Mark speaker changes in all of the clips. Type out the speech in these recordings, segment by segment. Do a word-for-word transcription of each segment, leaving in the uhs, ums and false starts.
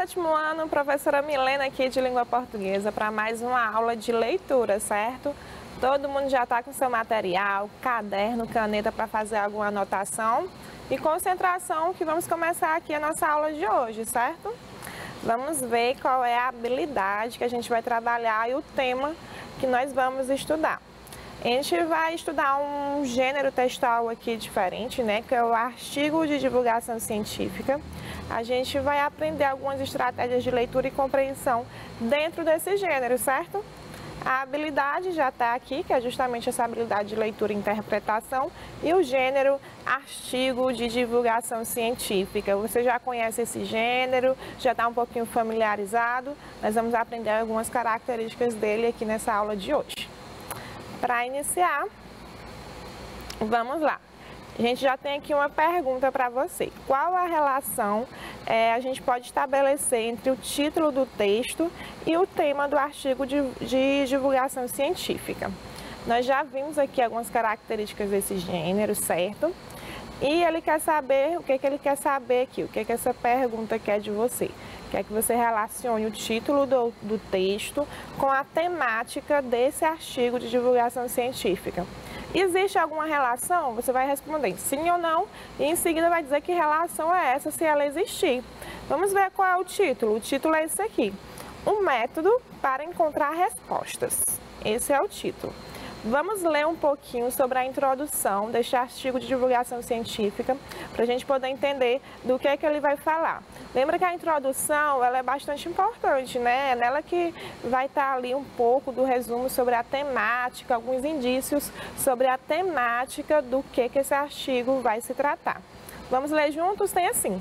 Speaker 1: Sétimo ano, professora Milena aqui de Língua Portuguesa para mais uma aula de leitura, certo? Todo mundo já está com seu material, caderno, caneta para fazer alguma anotação e concentração que vamos começar aqui a nossa aula de hoje, certo? Vamos ver qual é a habilidade que a gente vai trabalhar e o tema que nós vamos estudar. A gente vai estudar um gênero textual aqui diferente, né, que é o artigo de divulgação científica. A gente vai aprender algumas estratégias de leitura e compreensão dentro desse gênero, certo? A habilidade já está aqui, que é justamente essa habilidade de leitura e interpretação, e o gênero artigo de divulgação científica. Você já conhece esse gênero, já está um pouquinho familiarizado, nós vamos aprender algumas características dele aqui nessa aula de hoje. Para iniciar, vamos lá. A gente já tem aqui uma pergunta para você. Qual a relação é, a gente pode estabelecer entre o título do texto e o tema do artigo de, de divulgação científica? Nós já vimos aqui algumas características desse gênero, certo? E ele quer saber, o que, que ele quer saber aqui? O que, que essa pergunta quer de você? Quer que você relacione o título do, do texto com a temática desse artigo de divulgação científica. Existe alguma relação? Você vai responder sim ou não e em seguida vai dizer que relação é essa, se ela existir. Vamos ver qual é o título. O título é esse aqui: um método para encontrar respostas. Esse é o título. Vamos ler um pouquinho sobre a introdução deste artigo de divulgação científica para a gente poder entender do que é que ele vai falar. Lembra que a introdução ela é bastante importante, né? É nela que vai estar ali um pouco do resumo sobre a temática, alguns indícios sobre a temática do que, que esse artigo vai se tratar. Vamos ler juntos? Tem assim: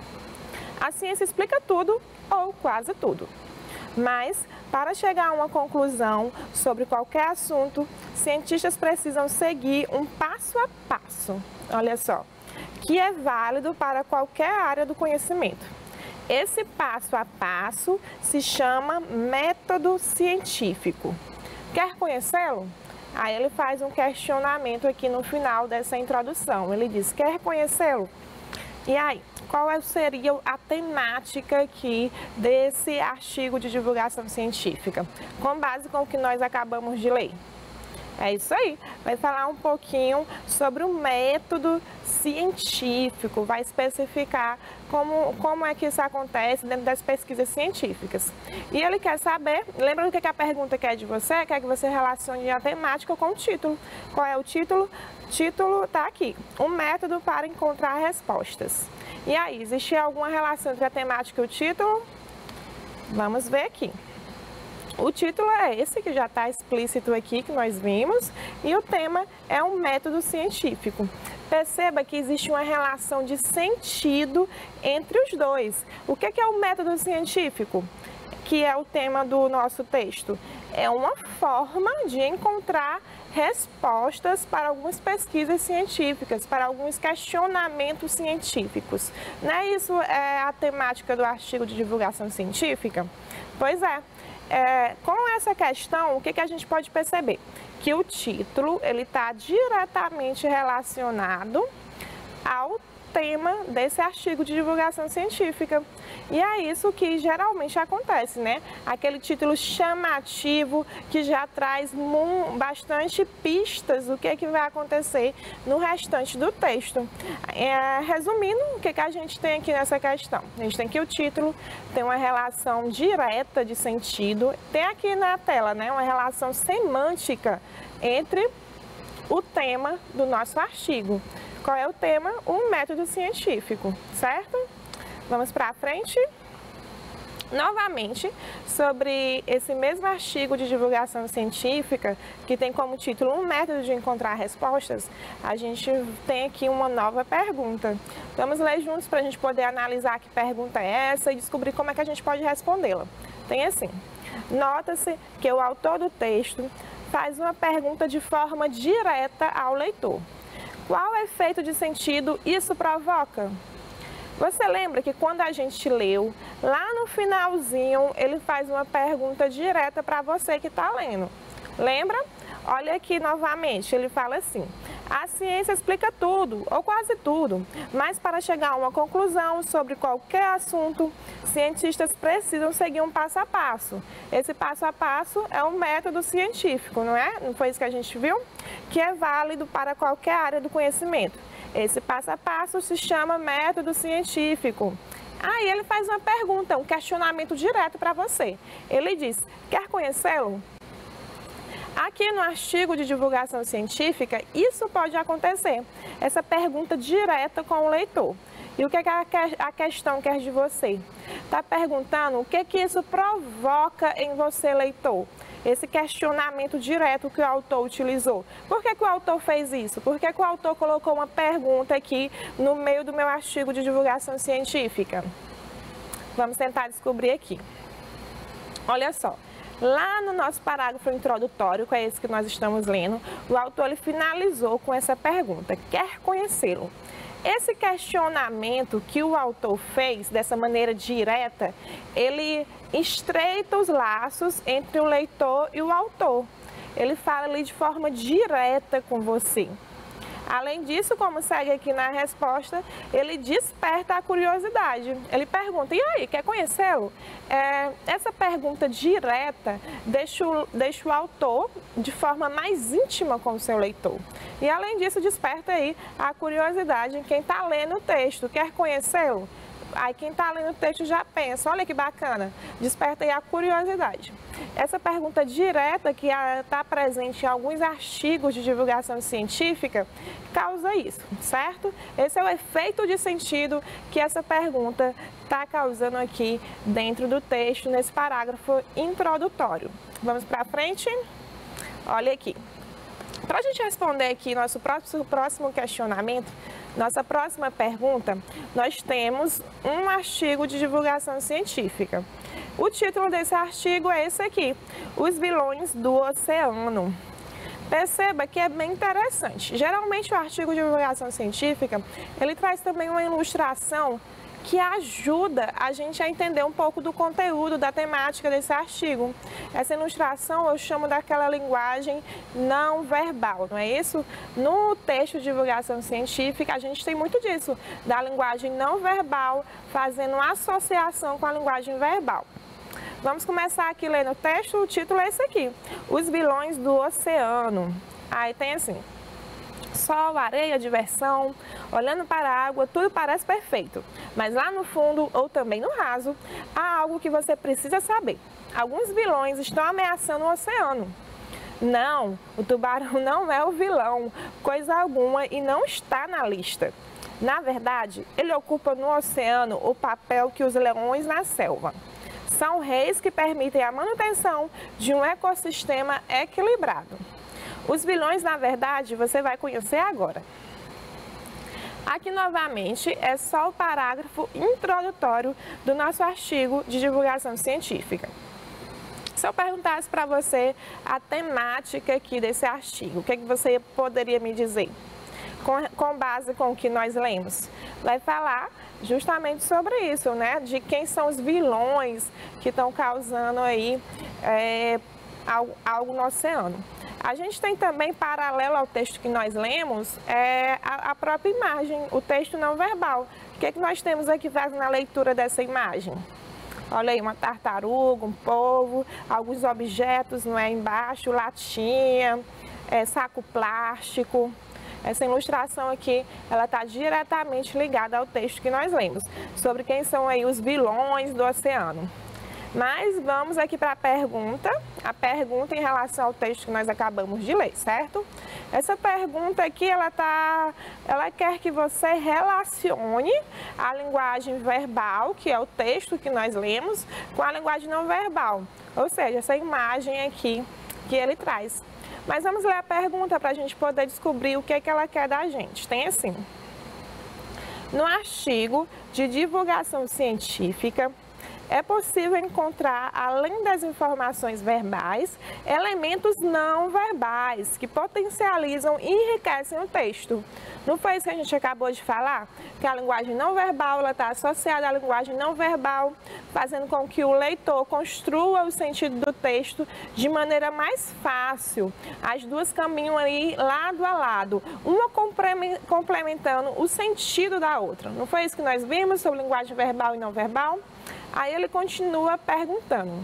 Speaker 1: a ciência explica tudo ou quase tudo. Mas, para chegar a uma conclusão sobre qualquer assunto, cientistas precisam seguir um passo a passo, olha só, que é válido para qualquer área do conhecimento. Esse passo a passo se chama método científico. Quer conhecê-lo? Aí ele faz um questionamento aqui no final dessa introdução. Ele diz: quer conhecê-lo? E aí, qual seria a temática aqui desse artigo de divulgação científica? Com base com o que nós acabamos de ler. É isso aí, vai falar um pouquinho sobre o método científico, vai especificar como, como é que isso acontece dentro das pesquisas científicas. E ele quer saber, lembra do que a pergunta quer de você? Quer que você relacione a temática com o título. Qual é o título? O título está aqui: um método para encontrar respostas. E aí, existe alguma relação entre a temática e o título? Vamos ver aqui. O título é esse, que já está explícito aqui, que nós vimos, e o tema é um método científico. Perceba que existe uma relação de sentido entre os dois. O que é o método científico, que é o tema do nosso texto? É uma forma de encontrar respostas para algumas pesquisas científicas, para alguns questionamentos científicos. Não é isso é a temática do artigo de divulgação científica? Pois é. É, com essa questão, o que, que a gente pode perceber? Que o título ele está diretamente relacionado ao tema desse artigo de divulgação científica. E é isso que geralmente acontece, né? Aquele título chamativo que já traz bastante pistas do que, que vai acontecer no restante do texto. É, resumindo, o que, que a gente tem aqui nessa questão? A gente tem que o título tem uma relação direta de sentido, tem aqui na tela, né, uma relação semântica entre o tema do nosso artigo. Qual é o tema? Um método científico, certo? Vamos para frente. Novamente, sobre esse mesmo artigo de divulgação científica, que tem como título um método de encontrar respostas, a gente tem aqui uma nova pergunta. Vamos ler juntos para a gente poder analisar que pergunta é essa e descobrir como é que a gente pode respondê-la. Tem assim: nota-se que o autor do texto faz uma pergunta de forma direta ao leitor. Qual efeito de sentido isso provoca? Você lembra que quando a gente leu, lá no finalzinho, ele faz uma pergunta direta para você que está lendo. Lembra? Olha aqui novamente, ele fala assim: A ciência explica tudo, ou quase tudo, mas para chegar a uma conclusão sobre qualquer assunto, cientistas precisam seguir um passo a passo. Esse passo a passo é um método científico, não é? Não foi isso que a gente viu? Que é válido para qualquer área do conhecimento. Esse passo a passo se chama método científico. Aí ele faz uma pergunta, um questionamento direto para você. Ele diz, quer conhecê-lo? Aqui no artigo de divulgação científica, isso pode acontecer, essa pergunta direta com o leitor. E o que, é que a questão quer de você? Está perguntando o que, que isso provoca em você, leitor? Esse questionamento direto que o autor utilizou. Por que, que o autor fez isso? Por que, que o autor colocou uma pergunta aqui no meio do meu artigo de divulgação científica? Vamos tentar descobrir aqui. Olha só. Lá no nosso parágrafo introdutório, que é esse que nós estamos lendo, o autor ele finalizou com essa pergunta, quer conhecê-lo? Esse questionamento que o autor fez dessa maneira direta, ele estreita os laços entre o leitor e o autor. Ele fala ali de forma direta com você. Além disso, como segue aqui na resposta, ele desperta a curiosidade. Ele pergunta, e aí, quer conhecê-lo? É, essa pergunta direta deixa o, deixa o autor de forma mais íntima com o seu leitor. E além disso, desperta aí a curiosidade em quem está lendo o texto. Quer conhecê-lo? Aí quem está lendo o texto já pensa, olha que bacana, desperta aí a curiosidade. Essa pergunta direta que está presente em alguns artigos de divulgação científica causa isso, certo? Esse é o efeito de sentido que essa pergunta está causando aqui dentro do texto, nesse parágrafo introdutório. Vamos para frente? Olha aqui. Para a gente responder aqui nosso próximo, próximo questionamento, nossa próxima pergunta, nós temos um artigo de divulgação científica. O título desse artigo é esse aqui, Os Vilões do Oceano. Perceba que é bem interessante. Geralmente o artigo de divulgação científica, ele traz também uma ilustração que ajuda a gente a entender um pouco do conteúdo, da temática desse artigo. Essa ilustração eu chamo daquela linguagem não verbal, não é isso? No texto de divulgação científica, a gente tem muito disso, da linguagem não verbal, fazendo uma associação com a linguagem verbal. Vamos começar aqui lendo o texto, o título é esse aqui, Os Vilões do Oceano. Aí tem assim, sol, areia, diversão, olhando para a água, tudo parece perfeito. Mas lá no fundo, ou também no raso, há algo que você precisa saber. Alguns vilões estão ameaçando o oceano. Não, o tubarão não é o vilão, coisa alguma, e não está na lista. Na verdade, ele ocupa no oceano o papel que os leões na selva. São reis que permitem a manutenção de um ecossistema equilibrado. Os vilões, na verdade, você vai conhecer agora. Aqui, novamente, é só o parágrafo introdutório do nosso artigo de divulgação científica. Se eu perguntasse para você a temática aqui desse artigo, o que, é que você poderia me dizer? Com, com base com o que nós lemos? Vai falar justamente sobre isso, né? De quem são os vilões que estão causando aí é, algo, algo no oceano. A gente tem também, paralelo ao texto que nós lemos, é, a, a própria imagem, o texto não verbal. O que, é que nós temos aqui fazendo a leitura dessa imagem? Olha aí, uma tartaruga, um polvo, alguns objetos, não é, embaixo, latinha, é, saco plástico. Essa ilustração aqui, ela está diretamente ligada ao texto que nós lemos, sobre quem são aí os vilões do oceano. Mas vamos aqui para a pergunta, a pergunta em relação ao texto que nós acabamos de ler, certo? Essa pergunta aqui, ela, tá, ela quer que você relacione a linguagem verbal, que é o texto que nós lemos, com a linguagem não verbal, ou seja, essa imagem aqui que ele traz. Mas vamos ler a pergunta para a gente poder descobrir o que é que ela quer da gente. Tem assim, no artigo de divulgação científica, é possível encontrar, além das informações verbais, elementos não verbais que potencializam e enriquecem o texto. Não foi isso que a gente acabou de falar? Que a linguagem não verbal está associada à linguagem não verbal, fazendo com que o leitor construa o sentido do texto de maneira mais fácil. As duas caminham aí lado a lado, uma complementando o sentido da outra. Não foi isso que nós vimos sobre linguagem verbal e não verbal? Aí ele continua perguntando.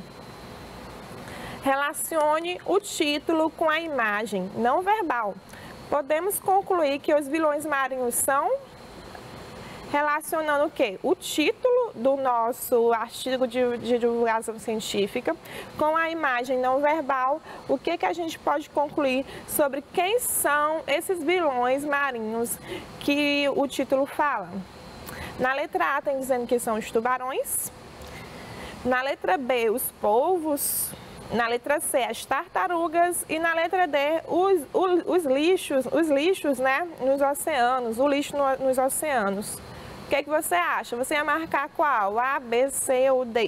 Speaker 1: Relacione o título com a imagem não verbal. Podemos concluir que os vilões marinhos são, relacionando o quê? O título do nosso artigo de, de divulgação científica com a imagem não verbal. O que, que a gente pode concluir sobre quem são esses vilões marinhos que o título fala? Na letra A tem dizendo que são os tubarões, na letra B os polvos, na letra C as tartarugas e na letra D os, os, os lixos, os lixos, né, nos oceanos, o lixo no, nos oceanos. O que, que você acha? Você ia marcar qual? A, B, C ou D?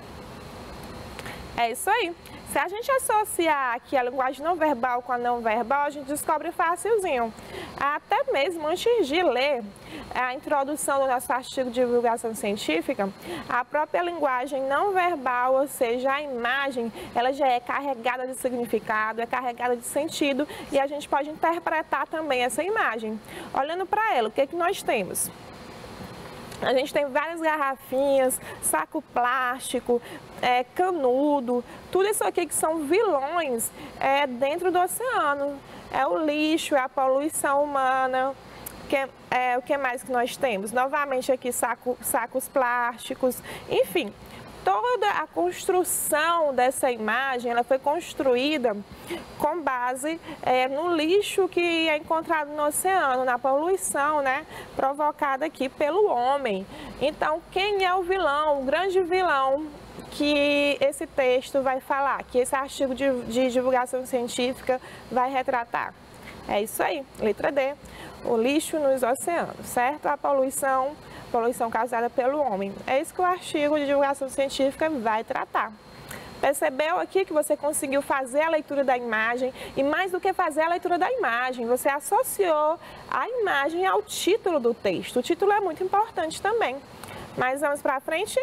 Speaker 1: É isso aí. Se a gente associar aqui a linguagem não verbal com a não verbal, a gente descobre facilzinho. Até mesmo antes de ler a introdução do nosso artigo de divulgação científica, a própria linguagem não verbal, ou seja, a imagem, ela já é carregada de significado, é carregada de sentido e a gente pode interpretar também essa imagem. Olhando para ela, o que, que nós temos? A gente tem várias garrafinhas, saco plástico, é, canudo, tudo isso aqui que são vilões é, dentro do oceano. É o lixo, é a poluição humana. Que, é, o que mais que nós temos? Novamente aqui saco, sacos plásticos, enfim. Toda a construção dessa imagem, ela foi construída com base é, no lixo que é encontrado no oceano, na poluição, né, provocada aqui pelo homem. Então, quem é o vilão, o grande vilão que esse texto vai falar, que esse artigo de, de divulgação científica vai retratar? É isso aí, letra D, o lixo nos oceanos, certo? A poluição poluição causada pelo homem. É isso que o artigo de divulgação científica vai tratar. Percebeu aqui que você conseguiu fazer a leitura da imagem e mais do que fazer a leitura da imagem, você associou a imagem ao título do texto. O título é muito importante também. Mas vamos para frente?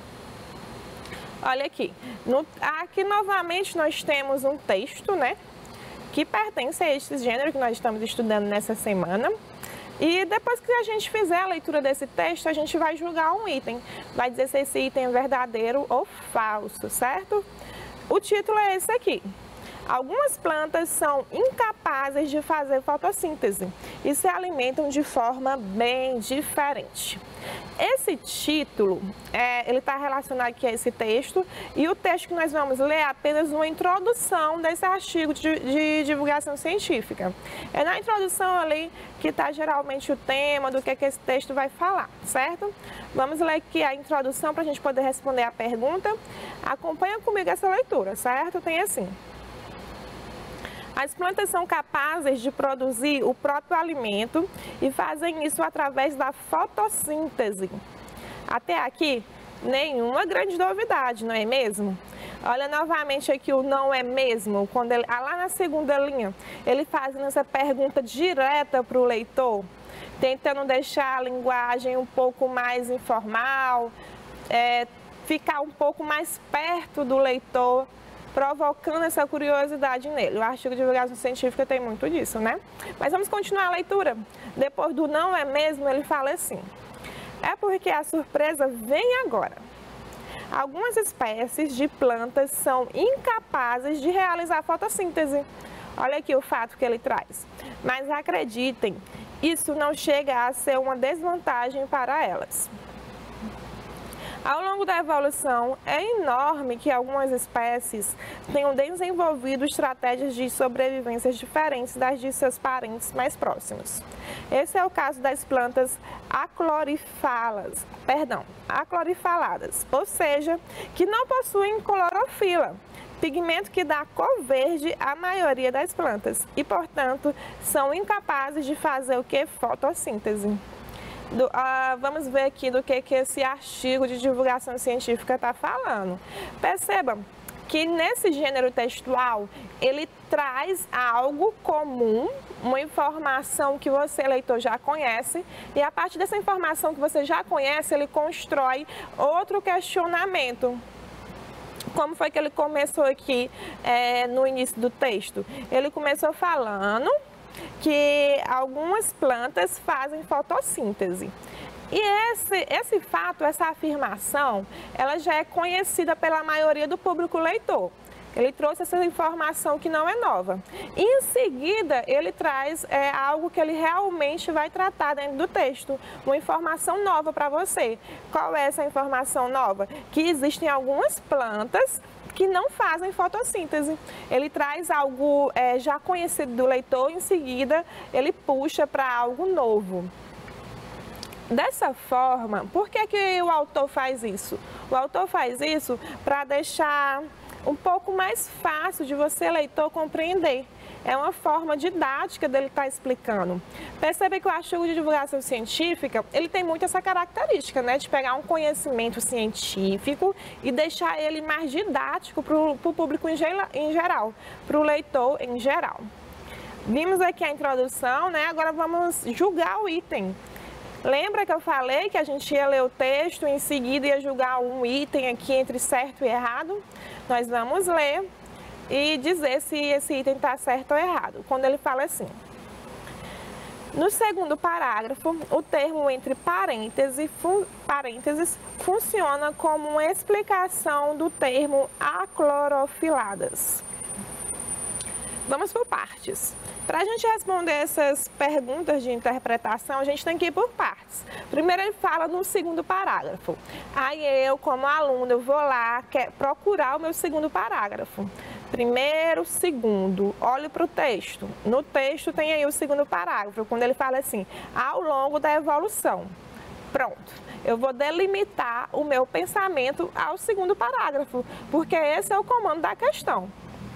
Speaker 1: Olha aqui. No, aqui novamente nós temos um texto, né, que pertence a este gênero que nós estamos estudando nessa semana. E depois que a gente fizer a leitura desse texto, a gente vai julgar um item. Vai dizer se esse item é verdadeiro ou falso, certo? O título é esse aqui. Algumas plantas são incapazes de fazer fotossíntese e se alimentam de forma bem diferente. Esse título, é, ele está relacionado aqui a esse texto e o texto que nós vamos ler é apenas uma introdução desse artigo de, de divulgação científica. É na introdução ali que está geralmente o tema do que, é que esse texto vai falar, certo? Vamos ler aqui a introdução para a gente poder responder a pergunta. Acompanha comigo essa leitura, certo? Tem assim. As plantas são capazes de produzir o próprio alimento e fazem isso através da fotossíntese. Até aqui, nenhuma grande novidade, não é mesmo? Olha novamente aqui o não é mesmo, quando ele, lá na segunda linha, ele fazendo essa pergunta direta para o leitor, tentando deixar a linguagem um pouco mais informal, é, ficar um pouco mais perto do leitor, provocando essa curiosidade nele. O artigo de divulgação científica tem muito disso, né? Mas vamos continuar a leitura. Depois do não é mesmo, ele fala assim. É porque a surpresa vem agora. Algumas espécies de plantas são incapazes de realizar fotossíntese. Olha aqui o fato que ele traz. Mas acreditem, isso não chega a ser uma desvantagem para elas. Ao longo da evolução, é enorme que algumas espécies tenham desenvolvido estratégias de sobrevivência diferentes das de seus parentes mais próximos. Esse é o caso das plantas aclorifalas, perdão, aclorifaladas, ou seja, que não possuem clorofila, pigmento que dá cor verde à maioria das plantas e, portanto, são incapazes de fazer o que? Fotossíntese. Do, uh, vamos ver aqui do que, que esse artigo de divulgação científica está falando. Perceba que nesse gênero textual, ele traz algo comum, uma informação que você, leitor, já conhece, e a partir dessa informação que você já conhece, ele constrói outro questionamento. Como foi que ele começou aqui é, no início do texto? Ele começou falando que algumas plantas fazem fotossíntese. E esse, esse fato, essa afirmação, ela já é conhecida pela maioria do público leitor. Ele trouxe essa informação que não é nova. E em seguida, ele traz é, algo que ele realmente vai tratar dentro do texto, uma informação nova para você. Qual é essa informação nova? Que existem algumas plantas que não fazem fotossíntese. Ele traz algo é, já conhecido do leitor, em seguida ele puxa para algo novo. Dessa forma, por que que o autor faz isso? O autor faz isso para deixar um pouco mais fácil de você, leitor, compreender. É uma forma didática dele estar explicando. Percebe que o artigo de divulgação científica, ele tem muito essa característica, né? De pegar um conhecimento científico e deixar ele mais didático para o público em geral, para o leitor em geral. Vimos aqui a introdução, né? Agora vamos julgar o item. Lembra que eu falei que a gente ia ler o texto e em seguida ia julgar um item aqui entre certo e errado? Nós vamos ler e dizer se esse item está certo ou errado. Quando ele fala assim: no segundo parágrafo, o termo entre parênteses, fun parênteses funciona como uma explicação do termo aclorofiladas. Vamos por partes. Para a gente responder essas perguntas de interpretação, a gente tem que ir por partes. Primeiro ele fala no segundo parágrafo. Aí eu, como aluno, eu vou lá quer procurar o meu segundo parágrafo. Primeiro, segundo, olho para o texto. No texto tem aí o segundo parágrafo, quando ele fala assim, ao longo da evolução. Pronto. Eu vou delimitar o meu pensamento ao segundo parágrafo, porque esse é o comando da questão.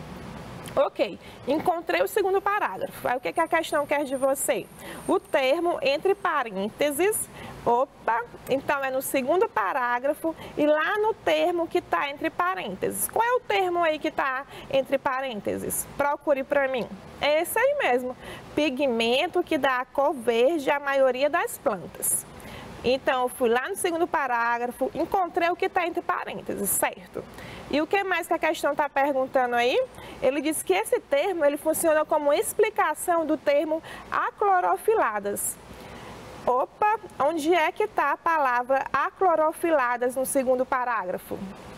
Speaker 1: Ok, encontrei o segundo parágrafo. Aí o que, que a questão quer de você? O termo entre parênteses, opa, então é no segundo parágrafo e lá no termo que está entre parênteses. Qual é o termo aí que está entre parênteses? Procure para mim. É esse aí mesmo, pigmento que dá a cor verde à maioria das plantas. Então, eu fui lá no segundo parágrafo, encontrei o que está entre parênteses, certo? E o que mais que a questão está perguntando aí? Ele diz que esse termo ele funciona como explicação do termo aclorofiladas. Opa, onde é que está a palavra aclorofiladas no segundo parágrafo?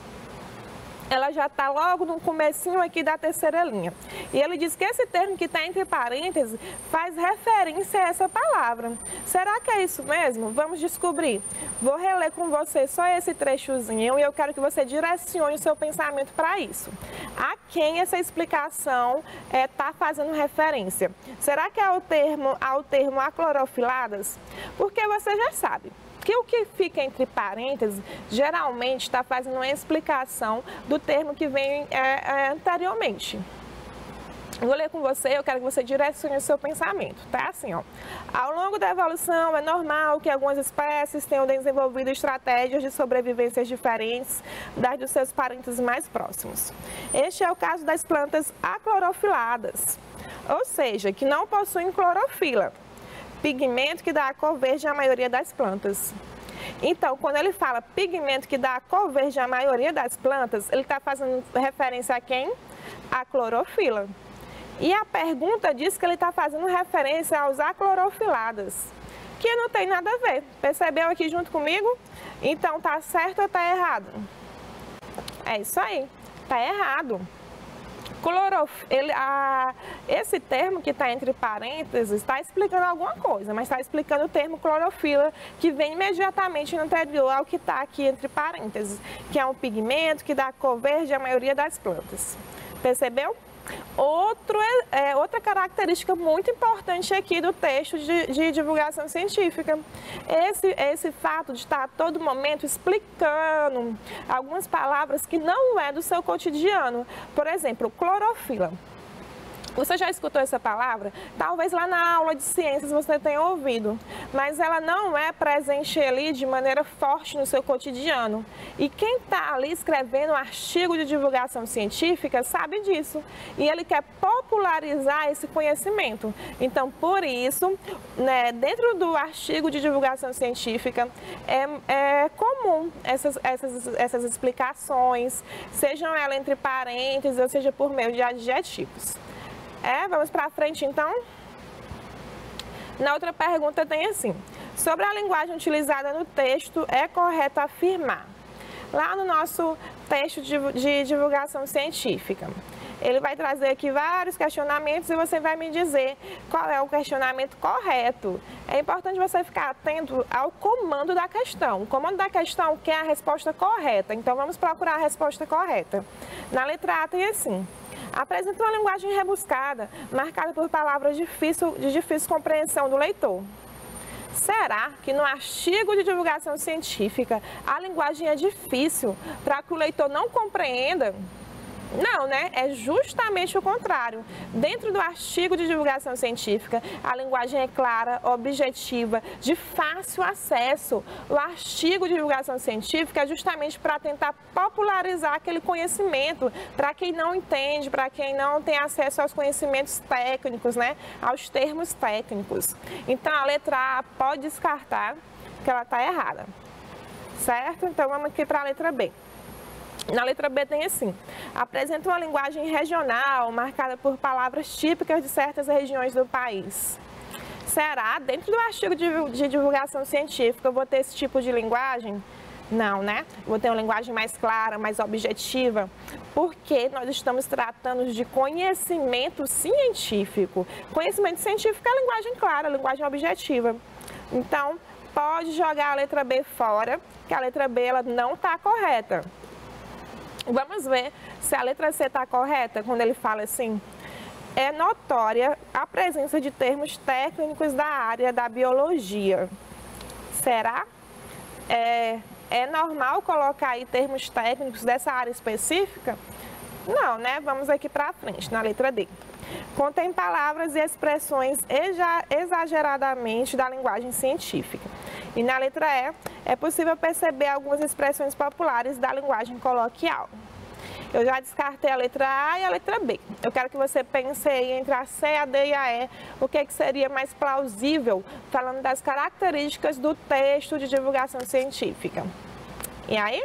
Speaker 1: Ela já está logo no comecinho aqui da terceira linha. E ele diz que esse termo que está entre parênteses faz referência a essa palavra. Será que é isso mesmo? Vamos descobrir. Vou reler com você só esse trechozinho e eu quero que você direcione o seu pensamento para isso. A quem essa explicação está é, fazendo referência? Será que é ao termo, ao termo aclorofiladas? Porque você já sabe que o que fica entre parênteses geralmente está fazendo uma explicação do termo que vem é, é, anteriormente. Vou ler com você, eu quero que você direcione o seu pensamento, tá? Assim, ó. Ao longo da evolução, é normal que algumas espécies tenham desenvolvido estratégias de sobrevivência diferentes das dos seus parentes mais próximos. Este é o caso das plantas aclorofiladas, ou seja, que não possuem clorofila, pigmento que dá a cor verde à maioria das plantas. Então, quando ele fala pigmento que dá a cor verde à maioria das plantas, ele está fazendo referência a quem? A clorofila. E a pergunta diz que ele está fazendo referência aos aclorofiladas, que não tem nada a ver. Percebeu aqui junto comigo? Então, tá certo ou tá errado? É isso aí, tá errado. Clorof... Ele, a... Esse termo que está entre parênteses está explicando alguma coisa, mas está explicando o termo clorofila, que vem imediatamente no anterior ao que está aqui entre parênteses, que é um pigmento que dá a cor verde à maioria das plantas. Percebeu? Outro, é, outra característica muito importante aqui do texto de, de divulgação científica, esse, esse fato de estar a todo momento explicando algumas palavras que não é do seu cotidiano. Por exemplo, clorofila. Você já escutou essa palavra? Talvez lá na aula de ciências você tenha ouvido, mas ela não é presente ali de maneira forte no seu cotidiano. E quem está ali escrevendo um artigo de divulgação científica sabe disso. E ele quer popularizar esse conhecimento. Então, por isso, né, dentro do artigo de divulgação científica, é, é comum essas, essas, essas explicações, sejam elas entre parênteses, ou seja, por meio de adjetivos. É, vamos para frente, então? Na outra pergunta tem assim: sobre a linguagem utilizada no texto, é correto afirmar? Lá no nosso texto de, de divulgação científica, ele vai trazer aqui vários questionamentos e você vai me dizer qual é o questionamento correto. É importante você ficar atento ao comando da questão. O comando da questão quer a resposta correta, então vamos procurar a resposta correta. Na letra A tem assim: apresenta uma linguagem rebuscada, marcada por palavras difícil, de difícil compreensão do leitor. Será que no artigo de divulgação científica a linguagem é difícil para que o leitor não compreenda? Não, né? É justamente o contrário. Dentro do artigo de divulgação científica, a linguagem é clara, objetiva, de fácil acesso. O artigo de divulgação científica é justamente para tentar popularizar aquele conhecimento, para quem não entende, para quem não tem acesso aos conhecimentos técnicos, né? Aos termos técnicos. Então, a letra A pode descartar que ela está errada, certo? Então, vamos aqui para a letra B. Na letra B tem assim: apresenta uma linguagem regional, marcada por palavras típicas de certas regiões do país. Será? Dentro do artigo de divulgação científica eu vou ter esse tipo de linguagem? Não, né? Vou ter uma linguagem mais clara, mais objetiva, porque nós estamos tratando de conhecimento científico. Conhecimento científico é a linguagem clara, a linguagem objetiva. Então, pode jogar a letra B fora, que a letra B ela não está correta. Vamos ver se a letra C está correta quando ele fala assim: é notória a presença de termos técnicos da área da biologia. Será? É, é normal colocar aí termos técnicos dessa área específica? Não, né? Vamos aqui para frente, na letra D. Contém palavras e expressões exageradamente da linguagem científica. E na letra E, é possível perceber algumas expressões populares da linguagem coloquial. Eu já descartei a letra A e a letra B. Eu quero que você pense aí entre a C, a D e a E, o que, que seria mais plausível, falando das características do texto de divulgação científica. E aí?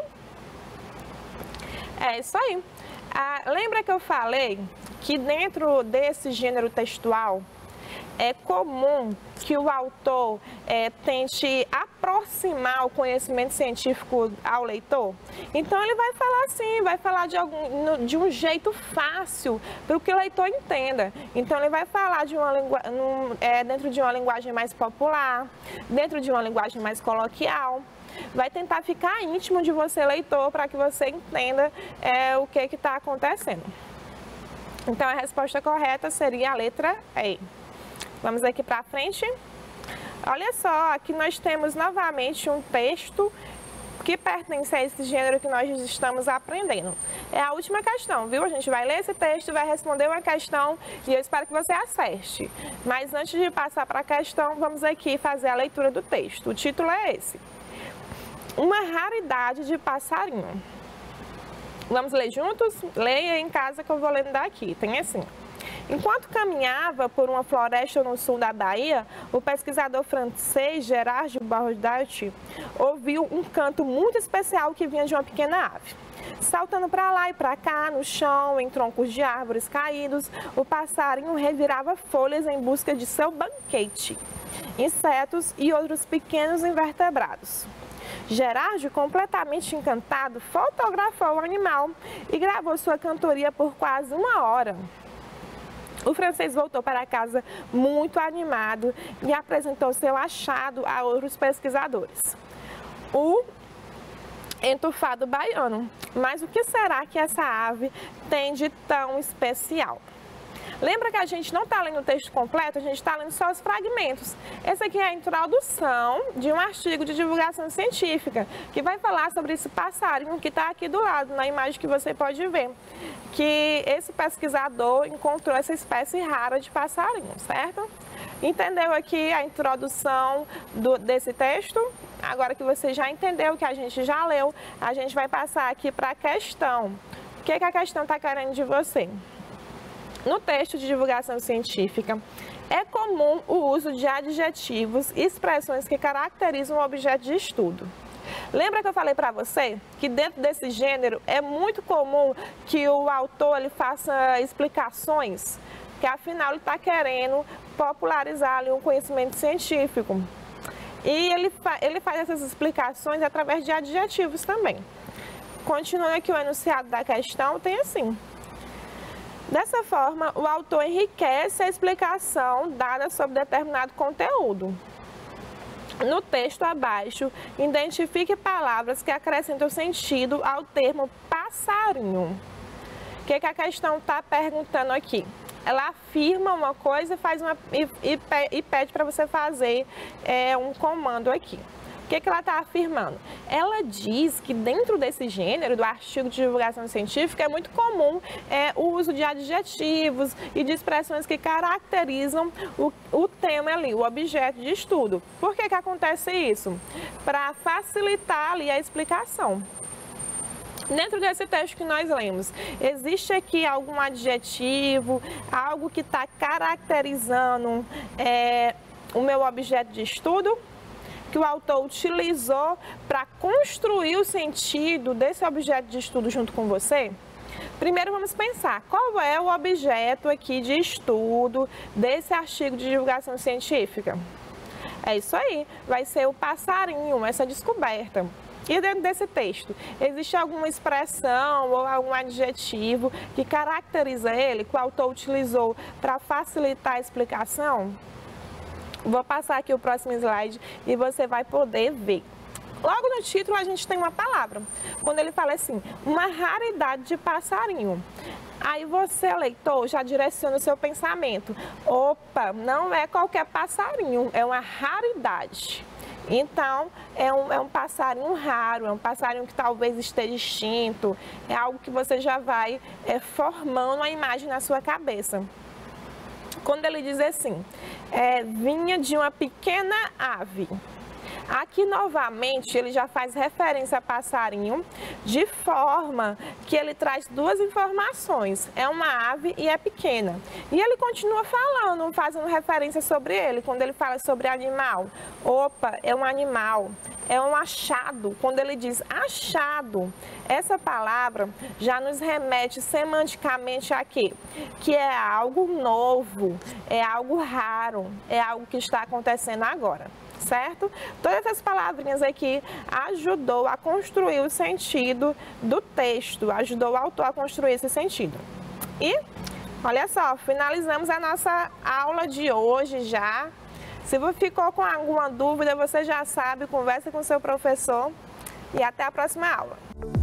Speaker 1: É isso aí. Ah, lembra que eu falei que dentro desse gênero textual, é comum que o autor é, tente aproximar o conhecimento científico ao leitor? Então ele vai falar assim, vai falar de, algum, de um jeito fácil para que o leitor entenda. Então ele vai falar de uma lingu... é, dentro de uma linguagem mais popular, dentro de uma linguagem mais coloquial. Vai tentar ficar íntimo de você, leitor, para que você entenda é, o que está acontecendo. Então a resposta correta seria a letra E. Vamos aqui para frente. Olha só, aqui nós temos novamente um texto que pertence a esse gênero que nós estamos aprendendo. É a última questão, viu? A gente vai ler esse texto, vai responder uma questão e eu espero que você acerte. Mas antes de passar para a questão, vamos aqui fazer a leitura do texto. O título é esse: uma raridade de passarinho. Vamos ler juntos? Leia em casa que eu vou lendo daqui. Tem assim: enquanto caminhava por uma floresta no sul da Bahia, o pesquisador francês Gerard Baudot ouviu um canto muito especial que vinha de uma pequena ave. Saltando para lá e para cá, no chão, em troncos de árvores caídos, o passarinho revirava folhas em busca de seu banquete, insetos e outros pequenos invertebrados. Gerard, completamente encantado, fotografou o animal e gravou sua cantoria por quase uma hora. O francês voltou para casa muito animado e apresentou seu achado a outros pesquisadores. O entufado baiano. Mas o que será que essa ave tem de tão especial? Lembra que a gente não está lendo o texto completo, a gente está lendo só os fragmentos. Essa aqui é a introdução de um artigo de divulgação científica, que vai falar sobre esse passarinho que está aqui do lado, na imagem que você pode ver. Que esse pesquisador encontrou essa espécie rara de passarinho, certo? Entendeu aqui a introdução do, desse texto? Agora que você já entendeu, que a gente já leu, a gente vai passar aqui para a questão. O que, que a questão está querendo de você? No texto de divulgação científica, é comum o uso de adjetivos e expressões que caracterizam o objeto de estudo. Lembra que eu falei para você que dentro desse gênero é muito comum que o autor ele faça explicações, que afinal ele está querendo popularizar ali um conhecimento científico. E ele, fa ele faz essas explicações através de adjetivos também. Continuando aqui o enunciado da questão, tem assim. Dessa forma, o autor enriquece a explicação dada sobre determinado conteúdo. No texto abaixo, identifique palavras que acrescentam sentido ao termo passarinho. O que, que a questão está perguntando aqui? Ela afirma uma coisa e, faz uma, e, e, e pede para você fazer é, um comando aqui. O que, que ela está afirmando? Ela diz que dentro desse gênero, do artigo de divulgação científica, é muito comum é, o uso de adjetivos e de expressões que caracterizam o, o tema ali, o objeto de estudo. Por que, que acontece isso? Para facilitar ali a explicação. Dentro desse texto que nós lemos, existe aqui algum adjetivo, algo que está caracterizando é, o meu objeto de estudo? Que o autor utilizou para construir o sentido desse objeto de estudo junto com você? Primeiro vamos pensar, qual é o objeto aqui de estudo desse artigo de divulgação científica? É isso aí, vai ser o passarinho, essa descoberta. E dentro desse texto, existe alguma expressão ou algum adjetivo que caracteriza ele, que o autor utilizou para facilitar a explicação? Vou passar aqui o próximo slide e você vai poder ver. Logo no título a gente tem uma palavra, quando ele fala assim, uma raridade de passarinho. Aí você, leitor, já direciona o seu pensamento. Opa, não é qualquer passarinho, é uma raridade. Então, é um, é um passarinho raro, é um passarinho que talvez esteja extinto, é algo que você já vai é, formando a imagem na sua cabeça. Quando ele diz assim, é, vinha de uma pequena ave. Aqui, novamente, ele já faz referência a passarinho, de forma que ele traz duas informações. É uma ave e é pequena. E ele continua falando, fazendo referência sobre ele, quando ele fala sobre animal. Opa, é um animal, é um achado. Quando ele diz achado, essa palavra já nos remete semanticamente a quê? Que é algo novo, é algo raro, é algo que está acontecendo agora. Certo? Todas essas palavrinhas aqui ajudou a construir o sentido do texto, ajudou o autor a construir esse sentido. E, olha só, finalizamos a nossa aula de hoje já. Se você ficou com alguma dúvida, você já sabe, conversa com seu professor e até a próxima aula.